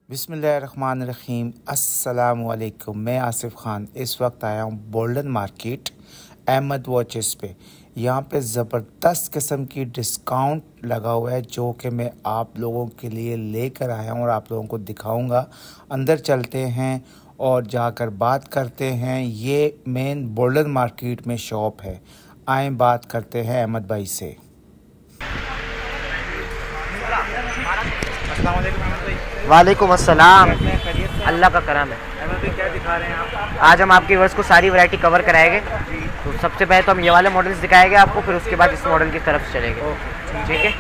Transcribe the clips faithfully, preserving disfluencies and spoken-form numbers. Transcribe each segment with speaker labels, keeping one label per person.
Speaker 1: बिस्मिल्लाहिर्रहमानिर्रहीम। अस्सलामुअलैकुम। मैं आसिफ खान इस वक्त आया हूँ बोल्डन मार्केट अहमद वॉचेस पे। यहाँ पे ज़बरदस्त किस्म की डिस्काउंट लगा हुआ है जो कि मैं आप लोगों के लिए लेकर आया हूँ और आप लोगों को दिखाऊंगा। अंदर चलते हैं और जाकर बात करते हैं। ये मेन बोल्डन मार्केट में शॉप है। आए बात करते हैं अहमद भाई से।
Speaker 2: वालेकुम अस्सलाम। अल्लाह का करम है।
Speaker 1: क्या दिखा रहे हैं आप?
Speaker 2: आज हम आपकी वर्ष को सारी वैरायटी कवर कराएंगे। तो सबसे पहले तो हम ये वाले मॉडल्स दिखाएंगे आपको, फिर उसके बाद इस मॉडल की तरफ चलेंगे। ठीक है,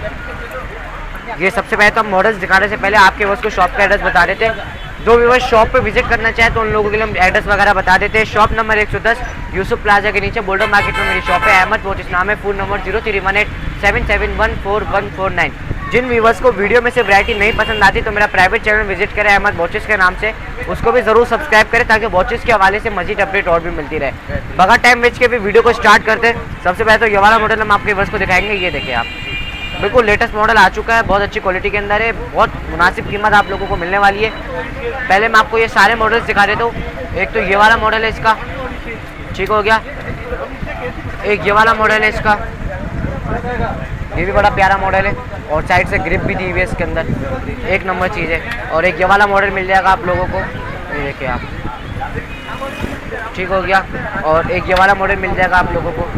Speaker 2: ये सबसे पहले तो हम मॉडल्स दिखाने से पहले आपके वर्ष को शॉप का एड्रेस बता देते हैं। जो व्यूअर्स शॉप पे विजिट करना चाहे तो उन लोगों के लिए हम एड्रेस वगैरह बता देते हैं। शॉप नंबर एक सौ दस यूसुफ प्लाजा के नीचे बोल्डन मार्केट में मेरी शॉप है। अहमद वॉचेस नाम है। Phone number zero three one eight seven seven one four one four nine. जिन व्यूवर्स को वीडियो में से वैरायटी नहीं पसंद आती तो मेरा प्राइवेट चैनल विजिट करें अहमद वॉचेस के नाम से, उसको भी जरूर सब्सक्राइब करें ताकि वॉचेस के हवाले से मजीद अपडेट और भी मिलती रहे। बगैर टाइम वेस्ट के भी वीडियो को स्टार्ट करते हैं। सबसे पहले तो ये वाला मॉडल हम आपके व्यूवर्स को दिखाएंगे। ये देखिए आप, बिल्कुल लेटेस्ट मॉडल आ चुका है, बहुत अच्छी क्वालिटी के अंदर है, बहुत मुनासिब कीमत आप लोगों को मिलने वाली है। पहले मैं आपको ये सारे मॉडल्स दिखा देता हूँ। एक तो ये वाला मॉडल है इसका, ठीक हो गया। एक ये वाला मॉडल है इसका, ये भी बड़ा प्यारा मॉडल है और साइड से ग्रिप भी दी हुई है इसके अंदर, एक नंबर चीज़ है। और एक ये वाला मॉडल मिल जाएगा आप लोगों को, ये देखिए आप, ठीक हो गया। और एक ये वाला मॉडल मिल जाएगा आप लोगों को।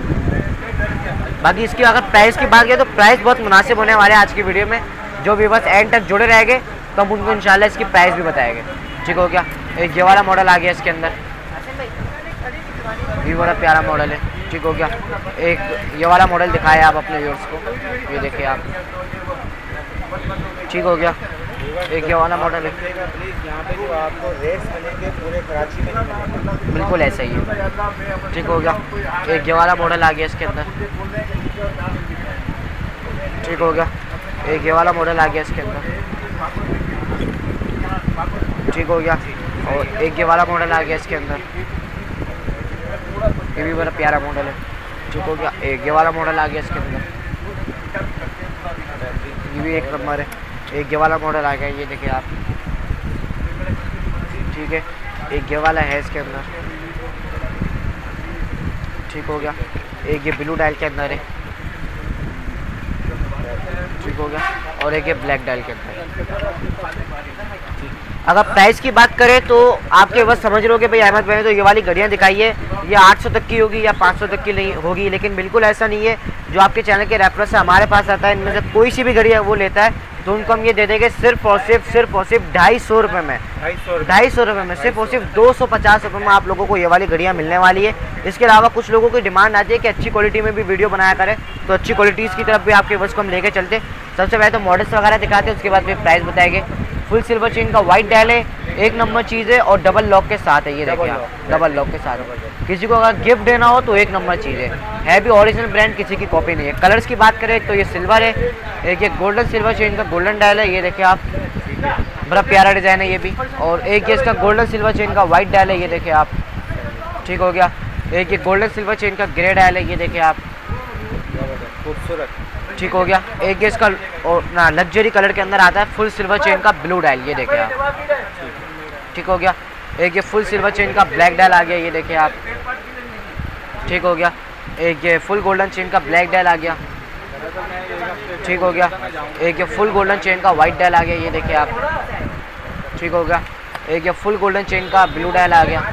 Speaker 2: बाकी इसकी अगर प्राइस की बात करें तो प्राइस बहुत मुनासिब होने वाले हैं आज की वीडियो में। जो भी बस एंड तक जुड़े रहेंगे तो हम उनको इंशाल्लाह इसकी प्राइस भी बताएंगे। ठीक हो गया। एक ये वाला मॉडल आ गया इसके अंदर, ये बड़ा प्यारा मॉडल है, ठीक हो गया। एक ये वाला मॉडल दिखाया आप अपने व्यूअर्स को, ये देखिए आप, ठीक हो गया। एक ये वाला मॉडल है, बिल्कुल ऐसा ही है, ठीक हो गया। एक ये वाला मॉडल आ गया इसके अंदर, ठीक हो गया। एक ये वाला मॉडल आ गया इसके अंदर, ठीक हो गया। और एक ये वाला मॉडल आ गया इसके अंदर, ये भी बड़ा प्यारा मॉडल है, ठीक हो गया। एक ये वाला मॉडल आ गया इसके अंदर, ये भी एक नंबर है। एक ये वाला मॉडल आ गया, ये देखिए आप, ठीक है। एक ये वाला है इसके अंदर, ठीक हो गया। एक ये ब्लू डायल के अंदर है, ठीक हो गया। और एक ये ब्लैक डायल के अंदर। अगर प्राइस की बात करें तो आपके बस समझ लो कि भाई अहमद भाई ने तो ये वाली घड़ियाँ दिखाई है, ये आठ सौ तक की होगी या पाँच सौ तक की नहीं होगी, लेकिन बिल्कुल ऐसा नहीं है। जो आपके चैनल के रेफरेंस से हमारे पास आता है, इनमें से कोई सी भी घड़ी है वो लेता है तो उनको हम ये दे देंगे सिर्फ और सिर्फ सिर्फ और सिर्फ ढाई सौ रुपये में, ढाई सौ रुपये में, सिर्फ और सिर्फ दो सौ पचास रुपये में आप लोगों को ये वाली घड़ियाँ मिलने वाली है। इसके अलावा कुछ लोगों की डिमांड आती है कि अच्छी क्वालिटी में भी वीडियो बनाया करें, तो अच्छी क्वालिटीज़ की तरफ भी आपके बस को हम लेके चलते। सबसे पहले तो मॉडल्स वगैरह दिखाते हैं, उसके बाद फिर प्राइस बताएंगे। फुल सिल्वर चेन का वाइट डायल है, एक नंबर चीज़ है और डबल लॉक के साथ है, ये देखिए आप, डबल लॉक के साथ। किसी को अगर गिफ्ट देना हो तो एक नंबर चीज़ है, है भी ओरिजिनल ब्रांड, किसी की कॉपी नहीं है। कलर्स की बात करें तो ये सिल्वर है, एक ये गोल्डन सिल्वर चेन का गोल्डन डायल है, ये देखिए आप, बड़ा प्यारा डिज़ाइन है ये भी। और एक ये इसका गोल्डन सिल्वर चेन का वाइट डायल है, ये देखिए आप, ठीक हो गया। एक ये गोल्डन सिल्वर चेन का ग्रे डायल है, ये देखिए आप, खूबसूरत, ठीक हो गया। एक ये इसका और ना लग्जरी कलर के अंदर आता है, फुल सिल्वर चेन का ब्लू डायल, ये देखिए आप, ठीक हो गया। एक ये फुल सिल्वर चेन का ब्लैक डायल आ गया, ये देखिए आप, ठीक हो गया। एक ये फुल गोल्डन चेन का ब्लैक डायल आ गया, ठीक हो गया। एक ये फुल गोल्डन चेन का वाइट डायल आ गया, ये देखिए आप, ठीक हो गया। एक ये फुल गोल्डन चेन का ब्लू डायल आ गया,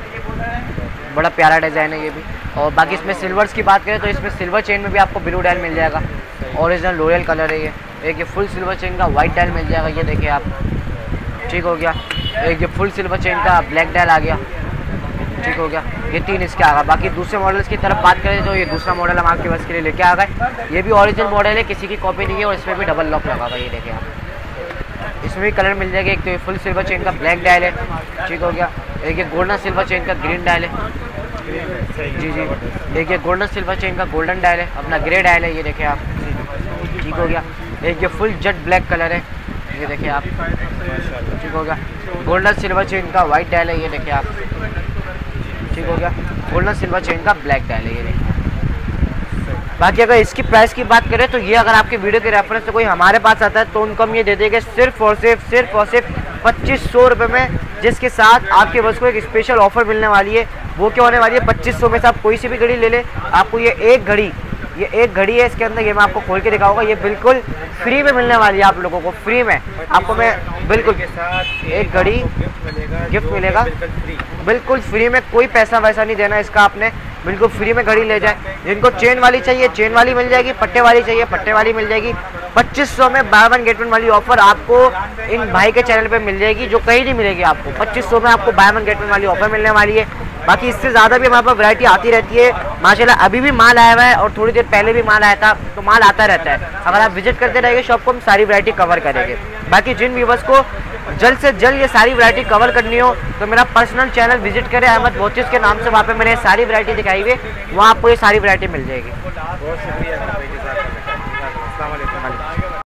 Speaker 2: बड़ा प्यारा डिज़ाइन है ये भी। और बाकी इसमें सिल्वर्स की बात करें तो इसमें सिल्वर चेन में भी आपको ब्लू डायल मिल जाएगा, ओरिजिनल लॉयल कलर है ये। एक ये फुल सिल्वर चेन का वाइट डायल मिल जाएगा, ये देखिए आप, ठीक हो गया। एक ये फुल सिल्वर चेन का ब्लैक डायल आ गया, ठीक हो गया। ये तीन इसके आ गए। बाकी दूसरे मॉडल्स की तरफ बात करें तो ये दूसरा मॉडल हम आपके बस के लिए लेके आ गए। ये भी ओरिजिनल मॉडल है, किसी की कॉपी नहीं है और इसमें भी डबल लॉक लगा हुआ, ये देखिए आप। इसमें भी कलर मिल जाएगा। एक तो ये फुल सिल्वर चेन का ब्लैक डायल है, ठीक हो गया। एक ये गोल्डन सिल्वर चेन का ग्रीन डायल है, जी जी। एक ये गोल्डन सिल्वर चेन का गोल्डन डायल है, अपना ग्रे डायल है, ये देखिए आप, ठीक हो गया। एक ये फुल जेट ब्लैक कलर है, ये देखिए आप, ठीक हो गया। गोल्डन सिल्वर चेन का वाइट डायल है, ये देखिए आप, ठीक हो गया। गोल्डन सिल्वर चेन का ब्लैक डायल है, ये देखिए, बाकी अगर इसकी प्राइस की बात करें तो ये अगर आपके वीडियो के रेफरेंस से कोई हमारे पास आता है तो उनको हम ये दे देंगे सिर्फ और सिर्फ सिर्फ और सिर्फ पच्चीस सौ रुपये में, जिसके साथ आपके बस को एक स्पेशल ऑफर मिलने वाली है। वो क्या होने वाली है, पच्चीस सौ में से आप कोई सी भी घड़ी ले ले, आपको ये एक घड़ी ये एक घड़ी है इसके अंदर, ये मैं आपको खोल के दिखाऊंगा, ये बिल्कुल फ्री में मिलने वाली है आप लोगों को, फ्री में आपको मैं बिल्कुल एक घड़ी गिफ्ट मिलेगा, बिल्कुल फ्री में, कोई पैसा वैसा नहीं देना इसका, आपने बिल्कुल फ्री में घड़ी ले जाए। जिनको चेन वाली चाहिए चेन वाली मिल जाएगी, पट्टे वाली चाहिए पट्टे वाली मिल जाएगी। पच्चीस सौ में बाय वन गेट वन वाली ऑफर आपको इन भाई के चैनल पे मिल जाएगी, जो कहीं नहीं मिलेगी आपको। पच्चीस सौ में आपको बाय वन गेट वन वाली ऑफर मिलने वाली है। बाकी इससे ज़्यादा भी हमारे पास वैरायटी आती रहती है माशाल्लाह। अभी भी माल आया हुआ है और थोड़ी देर पहले भी माल आया था, तो माल आता रहता है। अगर आप विजिट करते रहेंगे शॉप को, हम सारी वैरायटी कवर करेंगे। बाकी जिन व्यूवर्स को जल्द से जल्द ये सारी वैरायटी कवर करनी हो तो मेरा पर्सनल चैनल विजिट करें, अहमद वॉचेस के नाम से। वहाँ पे मैंने सारी वैरायटी दिखाई हुई है, वहाँ आपको ये सारी वैरायटी मिल जाएगी।
Speaker 3: बहुत शुक्रिया।